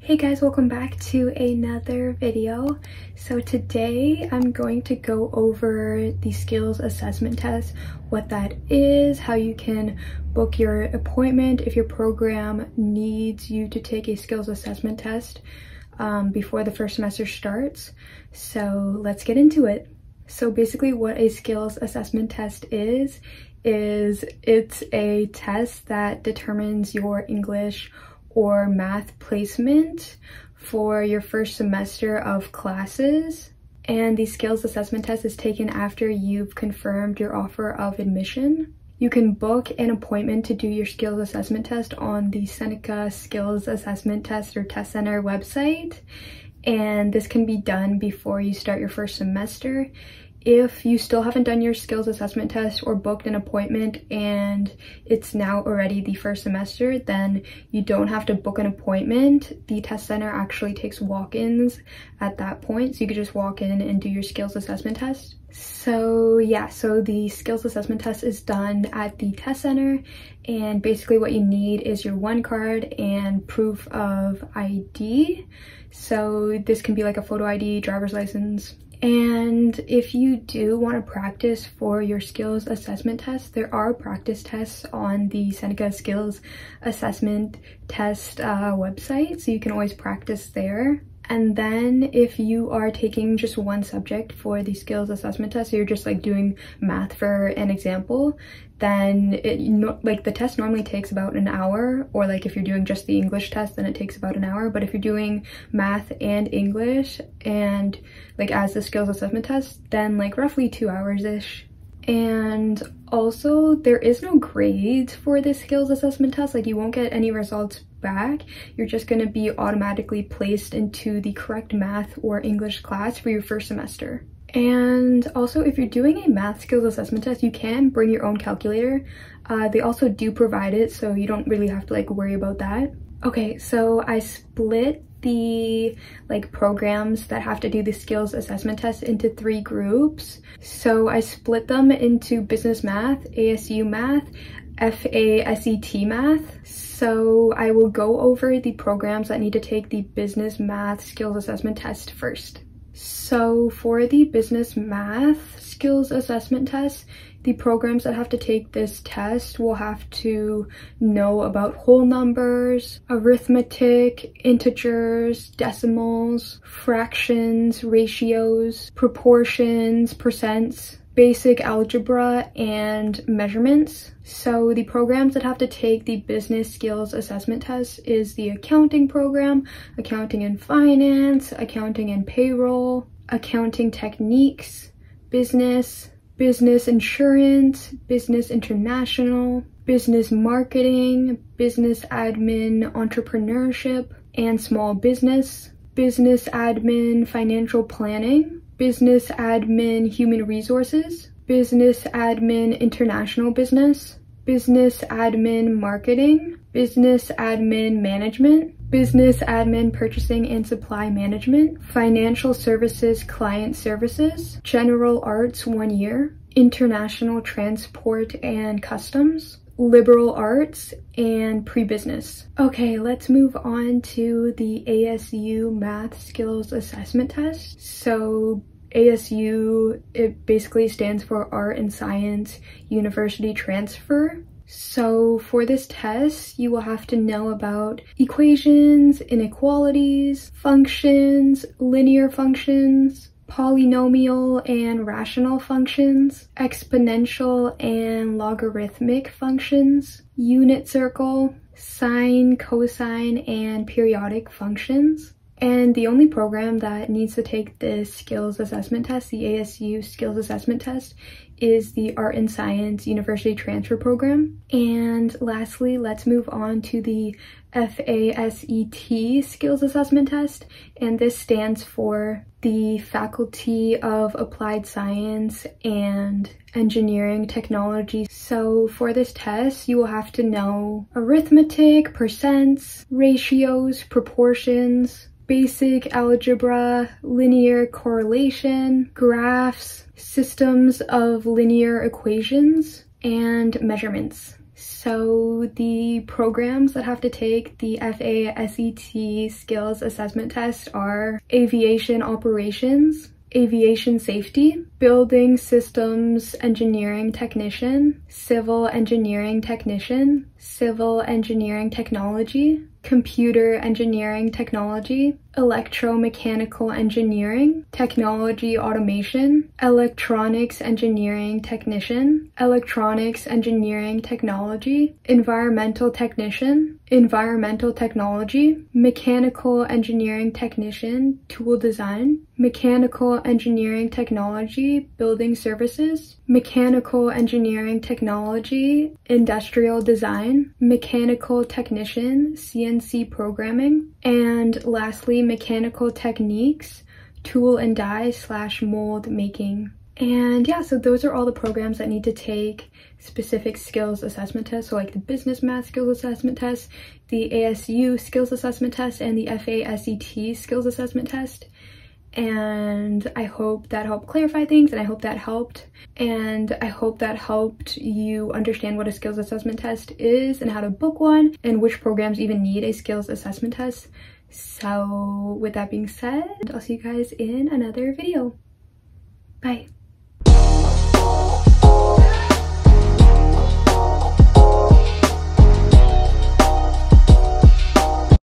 Hey guys, welcome back to another video. So today I'm going to go over the skills assessment test, what that is, how you can book your appointment if your program needs you to take a skills assessment test before the first semester starts. So let's get into it. So basically what a skills assessment test is it's a test that determines your English or math placement for your first semester of classes. And the skills assessment test is taken after you've confirmed your offer of admission. You can book an appointment to do your skills assessment test on the Seneca Skills Assessment Test or Test Center website. And this can be done before you start your first semester. If you still haven't done your skills assessment test or booked an appointment and it's now already the first semester, then you don't have to book an appointment. The test center actually takes walk-ins at that point, so you could just walk in and do your skills assessment test. So yeah, so the skills assessment test is done at the test center, and basically what you need is your one card and proof of ID. So this can be like a photo ID, driver's license. And if you do want to practice for your skills assessment test, there are practice tests on the Seneca Skills Assessment Test website, so you can always practice there. And then if you are taking just one subject for the skills assessment test, so you're just like doing math for an example, then the test normally takes about an hour, or like if you're doing just the English test, then it takes about an hour. But if you're doing math and English and like as the skills assessment test, then like roughly 2 hours-ish. And also there is no grades for this skills assessment test, like you won't get any results back. You're just going to be automatically placed into the correct math or English class for your first semester. And also if you're doing a math skills assessment test, you can bring your own calculator. They also do provide it, so you don't really have to like worry about that. Okay, so I split the programs that have to do the skills assessment test into 3 groups. So I split them into business math, ASU math, FASET math. So I will go over the programs that need to take the business math skills assessment test first. So for the business math skills assessment test, the programs that have to take this test will have to know about whole numbers, arithmetic, integers, decimals, fractions, ratios, proportions, percents, basic algebra, and measurements. So the programs that have to take the business skills assessment test is the accounting program, accounting and finance, accounting and payroll, accounting techniques, business insurance, business international, business marketing, business admin, entrepreneurship, and small business, business admin, financial planning, business admin, human resources, business admin, international business, business admin, marketing, business admin, management, business admin, purchasing and supply management, financial services, client services, general arts 1 year, international transport and customs, liberal arts, and pre-business. Okay, let's move on to the ASU math skills assessment test. So ASU, it basically stands for Art and Science University Transfer. So for this test, you will have to know about equations, inequalities, functions, linear functions, polynomial and rational functions, exponential and logarithmic functions, unit circle, sine, cosine, and periodic functions. And the only program that needs to take this skills assessment test, the ASU skills assessment test, is the Art and Science University Transfer Program. And lastly, let's move on to the FASET skills assessment test. And this stands for the Faculty of Applied Science and Engineering Technology. So for this test, you will have to know arithmetic, percents, ratios, proportions, basic algebra, linear correlation, graphs, systems of linear equations, and measurements. So the programs that have to take the FASET skills assessment test are aviation operations, aviation safety, building systems engineering technician, civil engineering technician, civil engineering technology, computer engineering technology, electromechanical engineering, technology automation, electronics engineering technician, electronics engineering technology, environmental technician, environmental technology, mechanical engineering technician, tool design, mechanical engineering technology, building services, mechanical engineering technology, industrial design, mechanical technician, CNC programming, and lastly, mechanical techniques, tool and die / mold making. And yeah, so those are all the programs that need to take specific skills assessment tests. So like the business math skills assessment test, the ASU skills assessment test, and the FASET skills assessment test. And I hope that helped clarify things, and I hope that helped. And I hope that helped you understand what a skills assessment test is and how to book one and which programs even need a skills assessment test. So with that being said, I'll see you guys in another video. Bye.